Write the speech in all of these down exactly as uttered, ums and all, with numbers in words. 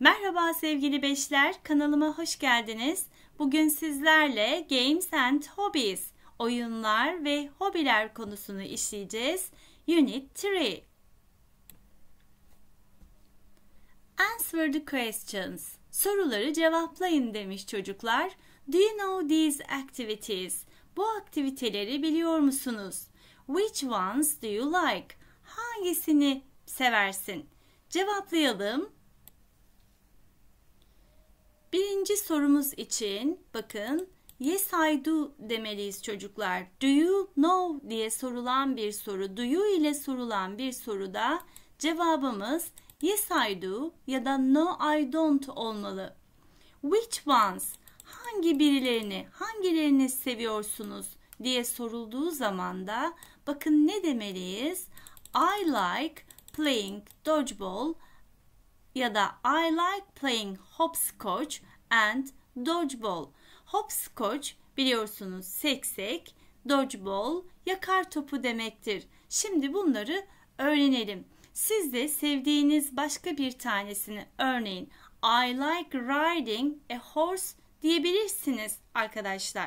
Merhaba sevgili beşler, kanalıma hoş geldiniz. Bugün sizlerle Games and Hobbies, oyunlar ve hobiler konusunu işleyeceğiz. Unit üç. Answer the questions. Soruları cevaplayın demiş çocuklar. Do you know these activities? Bu aktiviteleri biliyor musunuz? Which ones do you like? Hangisini seversin? Cevaplayalım. Birinci sorumuz için bakın yes I do demeliyiz çocuklar. Do you know diye sorulan bir soru, do you ile sorulan bir soruda cevabımız yes I do ya da no I don't olmalı. Which ones? Hangi birilerini, hangilerini seviyorsunuz diye sorulduğu zaman da bakın ne demeliyiz? I like playing dodgeball ya da I like playing hopscotch and dodgeball. Hopscotch biliyorsunuz seksek, dodgeball yakar topu demektir. Şimdi bunları öğrenelim. Siz de sevdiğiniz başka bir tanesini örneğin I like riding a horse diyebilirsiniz arkadaşlar.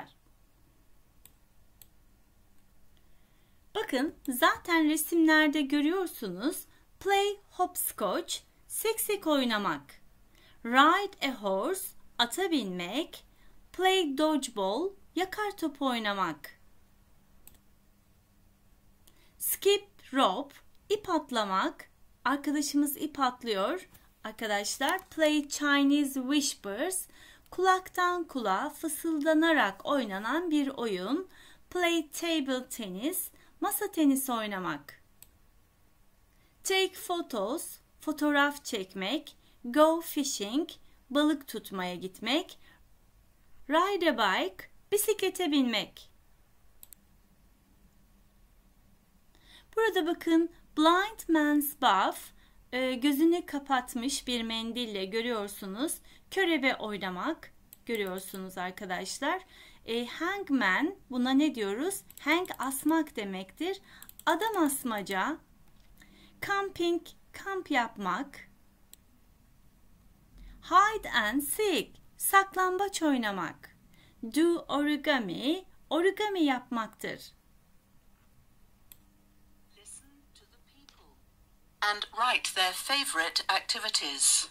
Bakın zaten resimlerde görüyorsunuz. Play hopscotch, seksek oynamak. Ride a horse, ata binmek. Play dodgeball, yakar topu oynamak. Skip rope, ip atlamak. Arkadaşımız ip atlıyor. Arkadaşlar play Chinese whispers, kulaktan kulağa fısıldanarak oynanan bir oyun. Play table tennis, masa tenisi oynamak. Take photos, fotoğraf çekmek. Go fishing, balık tutmaya gitmek. Ride a bike, bisiklete binmek. Burada bakın blind man's buff, gözünü kapatmış bir mendille görüyorsunuz. Körebe oynamak görüyorsunuz arkadaşlar. E, hangman, buna ne diyoruz? Hang asmak demektir. Adam asmaca. Camping, kamp yapmak. Hide and seek, saklambaç oynamak. Do origami, origami yapmaktır. Listen to the people and write their favorite activities.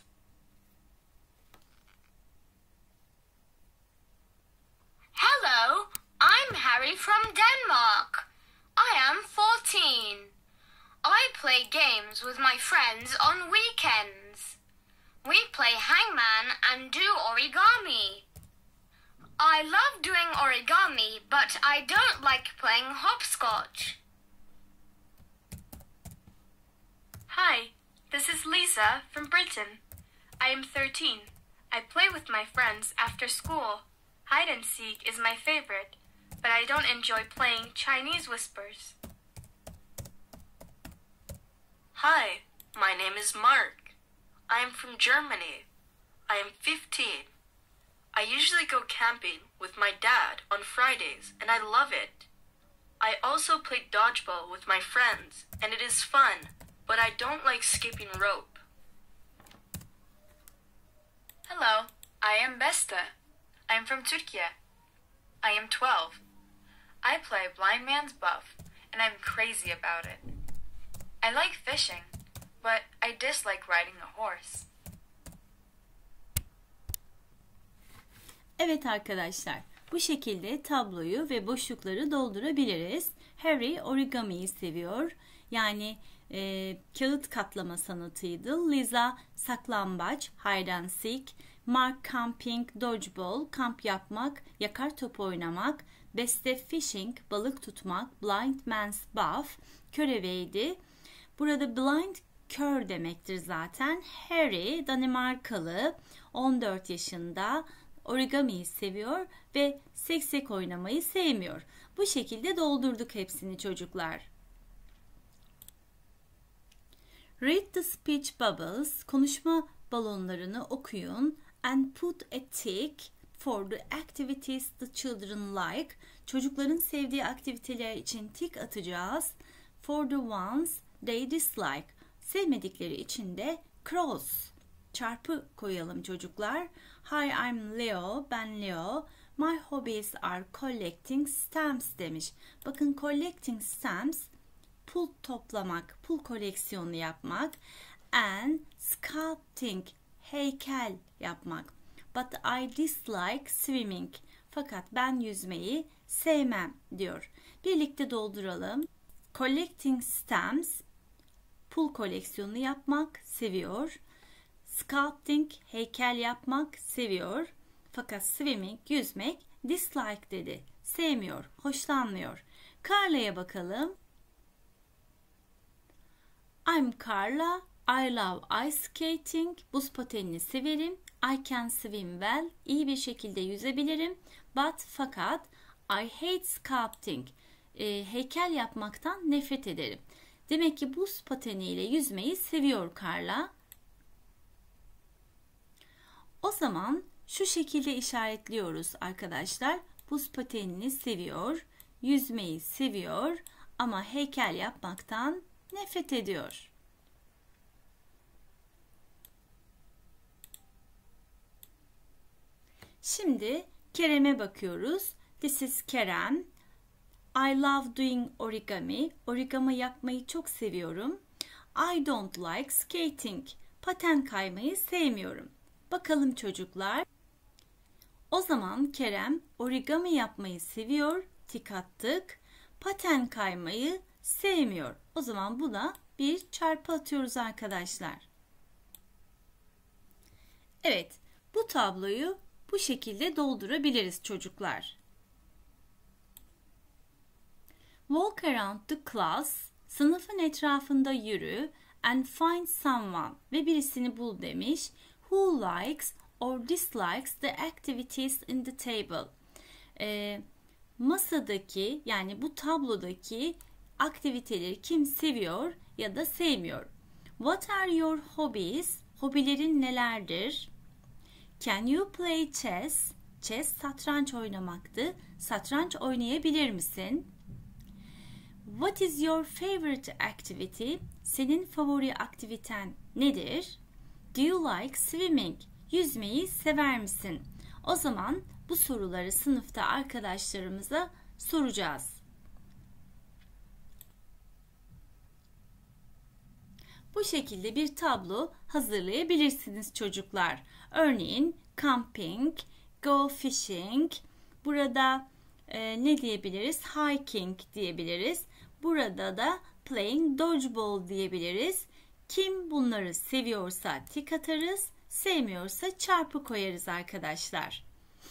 Hello, I'm Harry from Denmark. I am fourteen. I play games with my friends on weekends. We play hangman and do origami. I love doing origami, but I don't like playing hopscotch. Hi, this is Lisa from Britain. I am thirteen. I play with my friends after school. Hide and seek is my favorite, but I don't enjoy playing Chinese whispers. Hi, my name is Mark. I am from Germany. I am fifteen. I usually go camping with my dad on Fridays, and I love it. I also play dodgeball with my friends, and it is fun, but I don't like skipping rope. Hello, I am Besta. I am from Turkey. I am twelve. I play blind man's buff, and I'm crazy about it. I like fishing, but I dislike riding a horse. Evet arkadaşlar, bu şekilde tabloyu ve boşlukları doldurabiliriz. Harry origamiyi seviyor. Yani e, kağıt katlama sanatıydı. Lisa saklambaç, hide and seek. Mark camping, dodgeball, kamp yapmak, yakar top oynamak. Beste fishing, balık tutmak. Blind man's buff, köreveydi. Burada blind kör demektir zaten. Harry Danimarkalı, on dört yaşında, origamiyi seviyor ve seksek oynamayı sevmiyor. Bu şekilde doldurduk hepsini çocuklar. Read the speech bubbles, konuşma balonlarını okuyun. And put a tick for the activities the children like. Çocukların sevdiği aktiviteler için tik atacağız. For the ones they dislike. Sevmedikleri için de cross çarpı koyalım çocuklar. Hi, I'm Leo. Ben Leo. My hobbies are collecting stamps demiş. Bakın collecting stamps pul toplamak, pul koleksiyonu yapmak and sculpting heykel yapmak. But I dislike swimming. Fakat ben yüzmeyi sevmem diyor. Birlikte dolduralım. Collecting stamps pul koleksiyonu yapmak seviyor. Sculpting heykel yapmak seviyor. Fakat swimming yüzmek dislike dedi. Sevmiyor, hoşlanmıyor. Carla'ya bakalım. I'm Carla. I love ice skating. Buz patenini severim. I can swim well. İyi bir şekilde yüzebilirim. But fakat I hate sculpting. E, heykel yapmaktan nefret ederim. Demek ki buz pateniyle yüzmeyi seviyor Carla. O zaman şu şekilde işaretliyoruz arkadaşlar. Buz patenini seviyor, yüzmeyi seviyor ama heykel yapmaktan nefret ediyor. Şimdi Kerem'e bakıyoruz. This is Kerem. I love doing origami. Origami yapmayı çok seviyorum. I don't like skating. Paten kaymayı sevmiyorum. Bakalım çocuklar. O zaman Kerem origami yapmayı seviyor. Tik attık. Paten kaymayı sevmiyor. O zaman buna bir çarpı atıyoruz arkadaşlar. Evet, bu tabloyu bu şekilde doldurabiliriz çocuklar. Walk around the class, sınıfın etrafında yürü and find someone ve birisini bul demiş. Who likes or dislikes the activities in the table? Ee, masadaki yani bu tablodaki aktiviteleri kim seviyor ya da sevmiyor? What are your hobbies? Hobilerin nelerdir? Can you play chess? Chess satranç oynamaktı. Satranç oynayabilir misin? What is your favorite activity? Senin favori aktiviten nedir? Do you like swimming? Yüzmeyi sever misin? O zaman bu soruları sınıfta arkadaşlarımıza soracağız. Bu şekilde bir tablo hazırlayabilirsiniz çocuklar. Örneğin camping, go fishing, burada e, ne diyebiliriz? Hiking diyebiliriz. Burada da playing dodgeball diyebiliriz. Kim bunları seviyorsa tik atarız, sevmiyorsa çarpı koyarız arkadaşlar.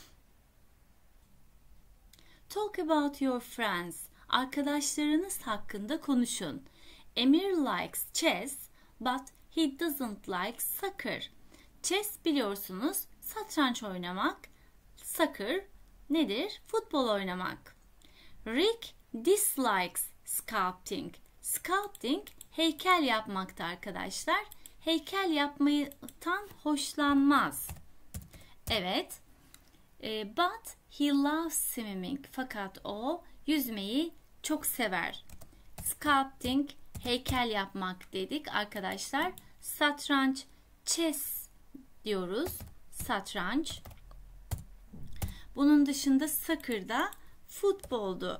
Talk about your friends. Arkadaşlarınız hakkında konuşun. Emir likes chess, but he doesn't like soccer. Chess biliyorsunuz satranç oynamak, soccer nedir? Futbol oynamak. Rick dislikes sculpting. Sculpting heykel yapmakta arkadaşlar. Heykel yapmaktan hoşlanmaz. Evet. E, but he loves swimming. Fakat o yüzmeyi çok sever. Sculpting heykel yapmak dedik arkadaşlar. Satranç chess diyoruz. Satranç. Bunun dışında soccer'da futboldu.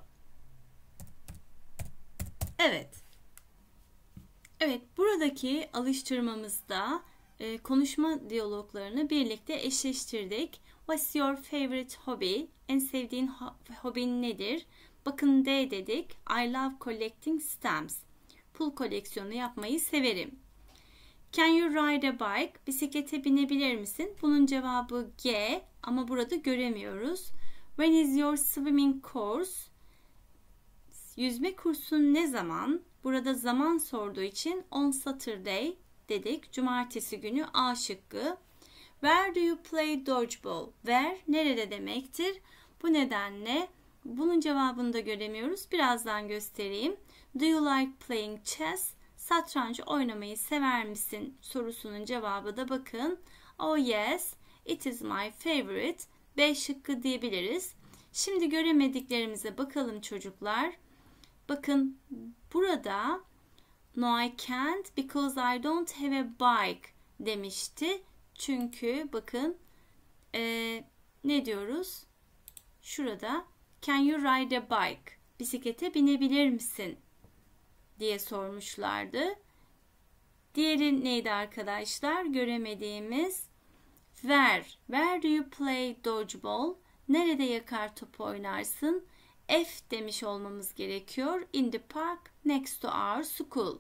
Evet. Evet, buradaki alıştırmamızda e, konuşma diyaloglarını birlikte eşleştirdik. What's your favorite hobby? En sevdiğin ho- hobin nedir? Bakın D dedik. I love collecting stamps. Pul koleksiyonu yapmayı severim. Can you ride a bike? Bisiklete binebilir misin? Bunun cevabı G ama burada göremiyoruz. When is your swimming course? Yüzme kursun ne zaman? Burada zaman sorduğu için on Saturday dedik. Cumartesi günü A şıkkı. Where do you play dodgeball? Where nerede demektir? Bu nedenle bunun cevabını da göremiyoruz. Birazdan göstereyim. Do you like playing chess? Satranç oynamayı sever misin? Sorusunun cevabı da bakın. Oh yes, it is my favorite. B şıkkı diyebiliriz. Şimdi göremediklerimize bakalım çocuklar. Bakın burada no I can't because I don't have a bike demişti. Çünkü bakın ee, ne diyoruz? Şurada can you ride a bike? Bisiklete binebilir misin? Diye sormuşlardı. Diğeri neydi arkadaşlar? Göremediğimiz where. Where do you play dodgeball? Nerede yakar top oynarsın? F demiş olmamız gerekiyor. In the park next to our school.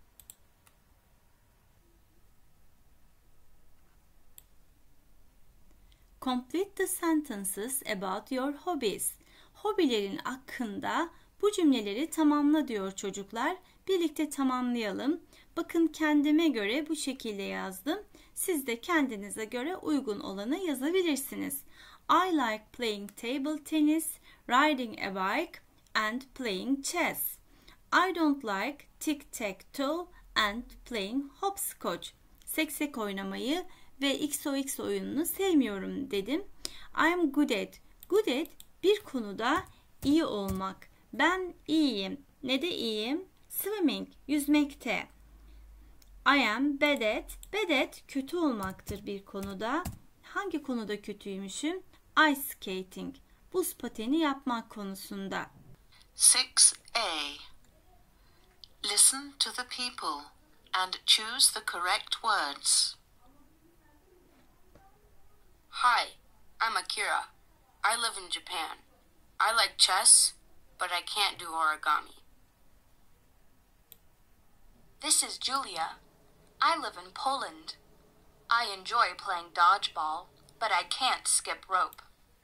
Complete the sentences about your hobbies. Hobilerin hakkında bu cümleleri tamamla diyor çocuklar. Birlikte tamamlayalım. Bakın kendime göre bu şekilde yazdım. Siz de kendinize göre uygun olanı yazabilirsiniz. I like playing table tennis, riding a bike and playing chess. I don't like tic-tac-toe and playing hopscotch. Seksek oynamayı ve X O X oyununu sevmiyorum dedim. I am good at. Good at bir konuda iyi olmak. Ben iyiyim. Ne de iyiyim? Swimming, yüzmekte. I am bad at. Bad at kötü olmaktır bir konuda. Hangi konuda kötüymüşüm? Ice skating, buz pateni yapmak konusunda. six A. Listen to the people and choose the correct words. Hi, I'm Akira. I live in Japan. I like chess, but I can't do origami. This is Julia. I live in Poland. I enjoy playing dodgeball, but I can't skip rope.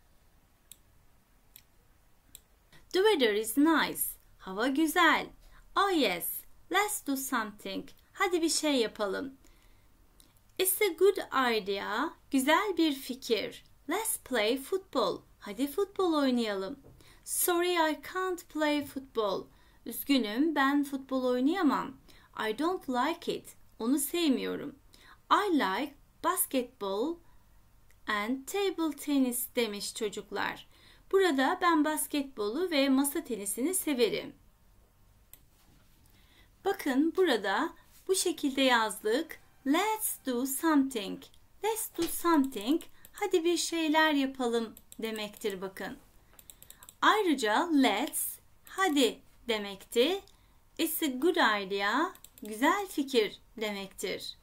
The weather is nice. Hava güzel. Oh yes, let's do something. Hadi bir şey yapalım. It's a good idea. Güzel bir fikir. Let's play football. Hadi futbol oynayalım. Sorry, I can't play football. Üzgünüm, ben futbol oynayamam. I don't like it. Onu sevmiyorum. I like basketball and table tennis demiş çocuklar. Burada ben basketbolu ve masa tenisini severim. Bakın burada bu şekilde yazdık. Let's do something. Let's do something. Hadi bir şeyler yapalım demektir bakın. Ayrıca let's hadi demekti. It's a good idea. Güzel fikir demektir.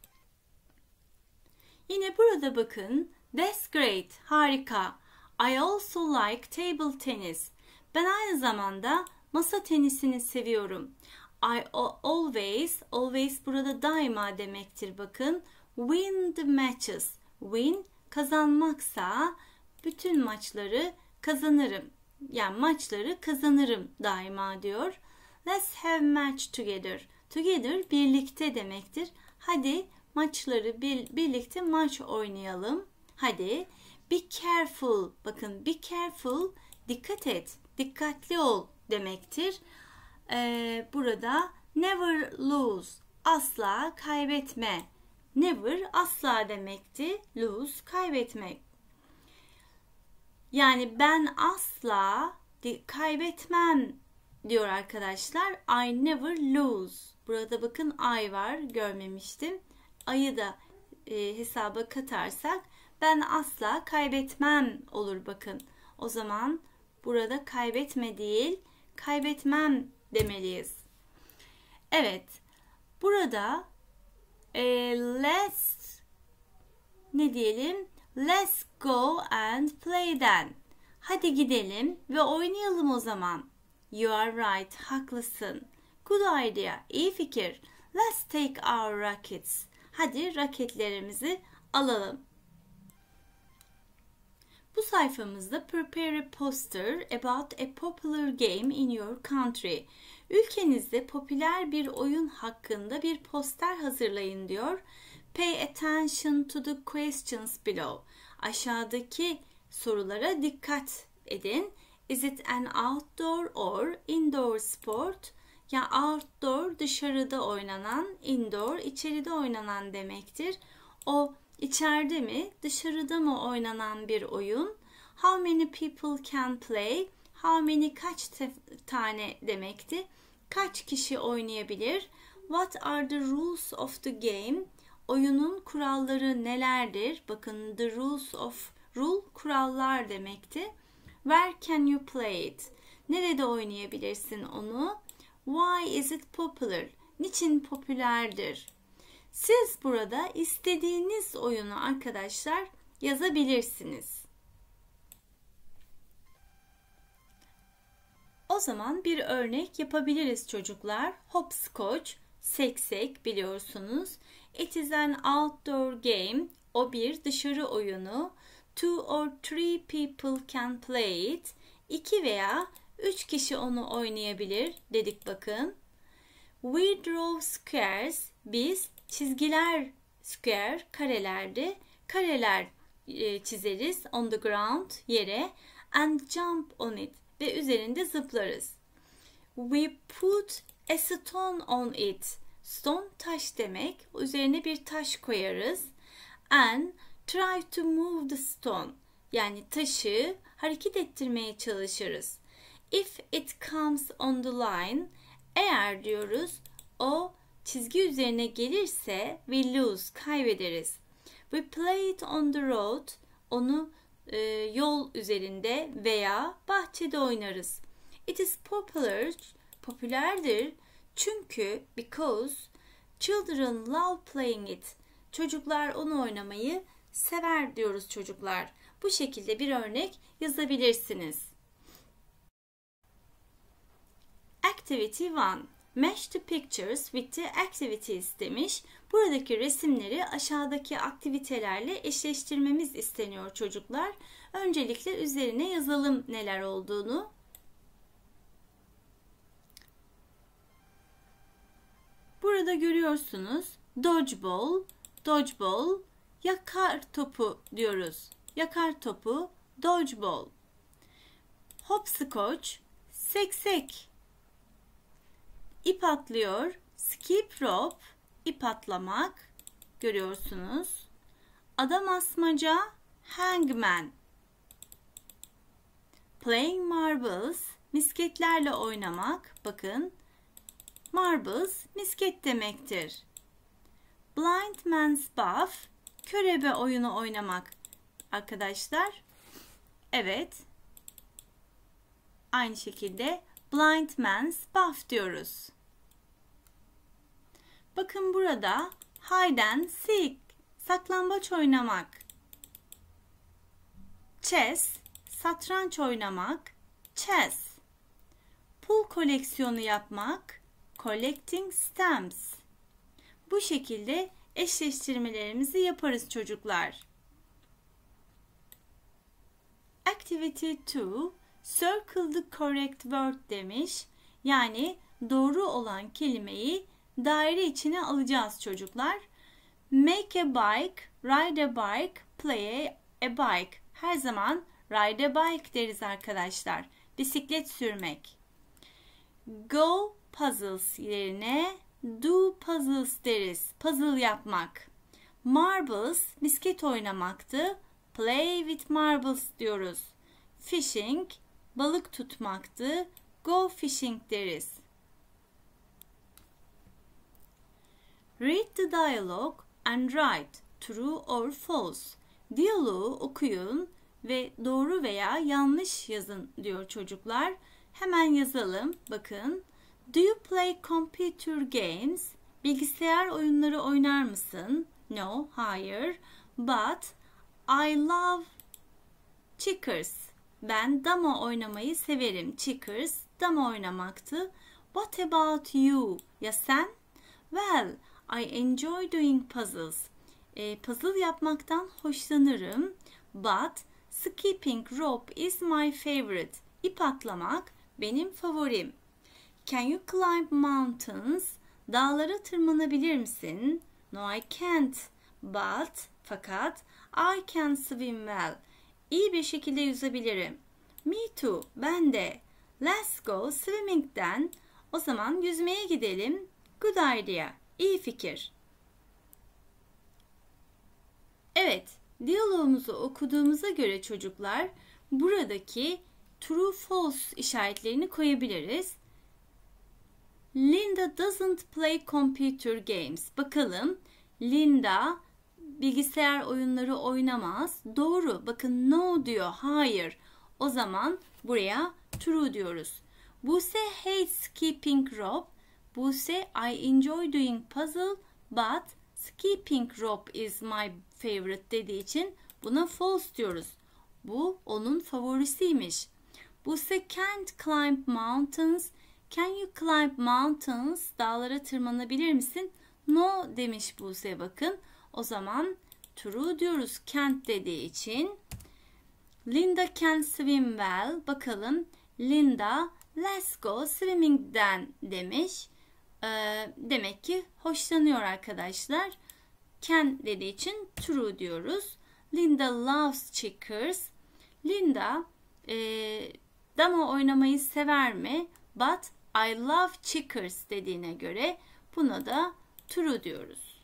Yine burada bakın. That's great. Harika. I also like table tennis. Ben aynı zamanda masa tenisini seviyorum. I always, always burada daima demektir bakın. Win the matches. Win kazanmaksa bütün maçları kazanırım. Yani maçları kazanırım daima diyor. Let's have match together. Together birlikte demektir. Hadi maçları bir, birlikte maç oynayalım. Hadi. Be careful. Bakın be careful. Dikkat et. Dikkatli ol demektir. Ee, burada never lose. Asla kaybetme. Never asla demekti. Lose kaybetmek. Yani ben asla kaybetmem diyor arkadaşlar. I never lose. Burada bakın I var. Görmemiştim. I'yı da e, hesaba katarsak ben asla kaybetmem olur bakın. O zaman burada kaybetme değil, kaybetmem demeliyiz. Evet. Burada e, let's ne diyelim? Let's go and play then. Hadi gidelim ve oynayalım o zaman. You are right. Haklısın. Good idea. İyi fikir. Let's take our rackets. Hadi raketlerimizi alalım. Bu sayfamızda prepare a poster about a popular game in your country. Ülkenizde popüler bir oyun hakkında bir poster hazırlayın diyor. Pay attention to the questions below. Aşağıdaki sorulara dikkat edin. Is it an outdoor or indoor sport? Ya outdoor dışarıda oynanan, indoor içeride oynanan demektir. O içeride mi, dışarıda mı oynanan bir oyun? How many people can play? How many kaç tane demekti? Kaç kişi oynayabilir? What are the rules of the game? oyunun kuralları nelerdir? Bakın the rules of rule kurallar demekti. Where can you play it? Nerede oynayabilirsin onu? Why is it popular? Niçin popülerdir? Siz burada istediğiniz oyunu arkadaşlar yazabilirsiniz. O zaman bir örnek yapabiliriz çocuklar. Hopscotch, seksek biliyorsunuz. It is an outdoor game. O bir dışarı oyunu. Two or three people can play it. İki veya üç kişi onu oynayabilir dedik bakın. We draw squares. Biz çizgiler, square, karelerde, kareler e, çizeriz on the ground, yere, and jump on it ve üzerinde zıplarız. We put a stone on it. Stone taş demek. Üzerine bir taş koyarız. And try to move the stone. Yani taşı hareket ettirmeye çalışırız. If it comes on the line, eğer diyoruz o çizgi üzerine gelirse we lose, kaybederiz. We play it on the road, onu e, yol üzerinde veya bahçede oynarız. It is popular, popülerdir çünkü because children love playing it. Çocuklar onu oynamayı sever diyoruz çocuklar. Bu şekilde bir örnek yazabilirsiniz. Activity one. Match the pictures with the activities demiş. Buradaki resimleri aşağıdaki aktivitelerle eşleştirmemiz isteniyor çocuklar. Öncelikle üzerine yazalım neler olduğunu. Burada görüyorsunuz dodgeball, dodgeball, yakar topu diyoruz. Yakar topu, dodgeball. Hopscotch, seksek. İp atlıyor, skip rope, ip atlamak, görüyorsunuz. Adam asmaca, hangman. Playing marbles, misketlerle oynamak, bakın. Marbles, misket demektir. Blind man's buff, körebe oyunu oynamak. Arkadaşlar, evet. Aynı şekilde blind man's buff diyoruz. Bakın burada hide and seek, saklambaç oynamak. Chess, satranç oynamak. Chess. Pul koleksiyonu yapmak. Collecting stamps. Bu şekilde eşleştirmelerimizi yaparız çocuklar. Activity two. Circle the correct word demiş. Yani doğru olan kelimeyi daire içine alacağız çocuklar. Make a bike, ride a bike, play a bike. Her zaman ride a bike deriz arkadaşlar. Bisiklet sürmek. Go puzzles yerine do puzzles deriz. Puzzle yapmak. Marbles, misket oynamaktı. Play with marbles diyoruz. Fishing, balık tutmaktı. Go fishing deriz. Read the dialogue and write true or false. Diyaloğu okuyun ve doğru veya yanlış yazın diyor çocuklar. Hemen yazalım. Bakın. Do you play computer games? Bilgisayar oyunları oynar mısın? No, hayır. But I love checkers. Ben dama oynamayı severim. Checkers, dama oynamaktı. What about you? Ya sen? Well, I enjoy doing puzzles. E, puzzle yapmaktan hoşlanırım. But skipping rope is my favorite. İp atlamak benim favorim. Can you climb mountains? Dağlara tırmanabilir misin? No, I can't. But, fakat, I can swim well. İyi bir şekilde yüzebilirim. Me too, ben de. Let's go swimming'den. O zaman yüzmeye gidelim. Good idea, iyi fikir. Evet, diyalogumuzu okuduğumuza göre çocuklar, buradaki true false işaretlerini koyabiliriz. Linda doesn't play computer games. Bakalım, Linda bilgisayar oyunları oynamaz. Doğru. Bakın no diyor. Hayır. O zaman buraya true diyoruz. Buse hates skipping rope. Buse I enjoy doing puzzle but skipping rope is my favorite dediği için buna false diyoruz. Bu onun favorisiymiş. Buse can't climb mountains. Can you climb mountains? Dağlara tırmanabilir misin? No demiş Buse bakın. O zaman true diyoruz can't dediği için. Linda can swim well. Bakalım Linda let's go swimming'den demiş. Ee, demek ki hoşlanıyor arkadaşlar. Can dediği için true diyoruz. Linda loves checkers. Linda e, dama oynamayı sever mi? But I love checkers dediğine göre buna da true diyoruz.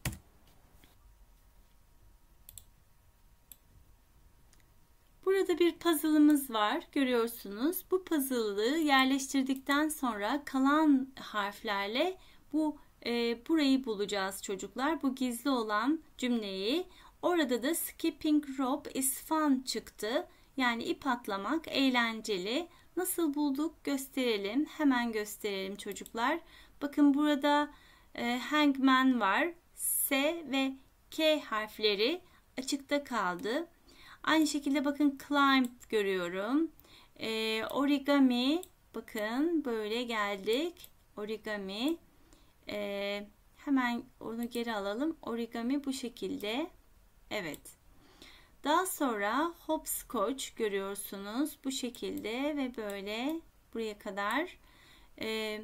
Burada bir puzzle'ımız var. Görüyorsunuz. Bu puzzle'ı yerleştirdikten sonra kalan harflerle bu e, burayı bulacağız çocuklar. Bu gizli olan cümleyi. Orada da skipping rope is fun çıktı. Yani ip atlamak eğlenceli. Nasıl bulduk gösterelim. Hemen gösterelim çocuklar. Bakın burada e, hangman var. S ve K harfleri açıkta kaldı. Aynı şekilde bakın climb görüyorum. E, origami bakın böyle geldik. Origami. E, hemen onu geri alalım. Origami bu şekilde. Evet. Daha sonra hopscotch görüyorsunuz. Bu şekilde ve böyle buraya kadar. E,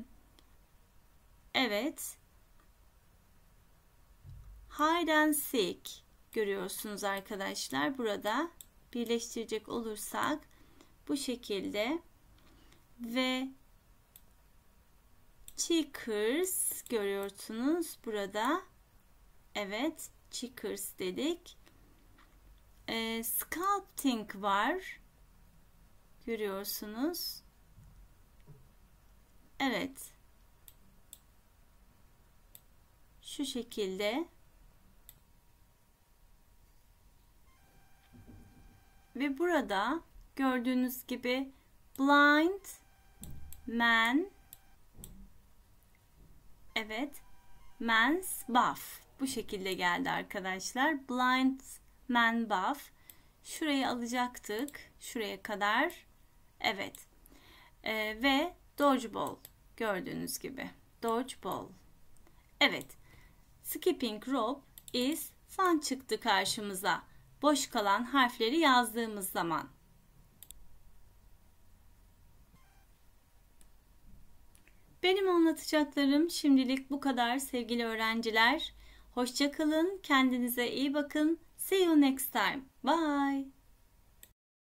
evet. Hide and seek görüyorsunuz arkadaşlar. Burada birleştirecek olursak bu şekilde ve checkers görüyorsunuz burada. Evet, checkers dedik. E, sculpting var. Görüyorsunuz. Evet. Şu şekilde. Ve burada gördüğünüz gibi blind man, evet, man's buff bu şekilde geldi arkadaşlar. Blind man buff. Şurayı alacaktık. Şuraya kadar. Evet. Ee, ve dodgeball gördüğünüz gibi. Dodgeball. Evet. Skipping rope is fun çıktı karşımıza. Boş kalan harfleri yazdığımız zaman. Benim anlatacaklarım şimdilik bu kadar sevgili öğrenciler. Hoşça kalın, kendinize iyi bakın. See you next time. Bye.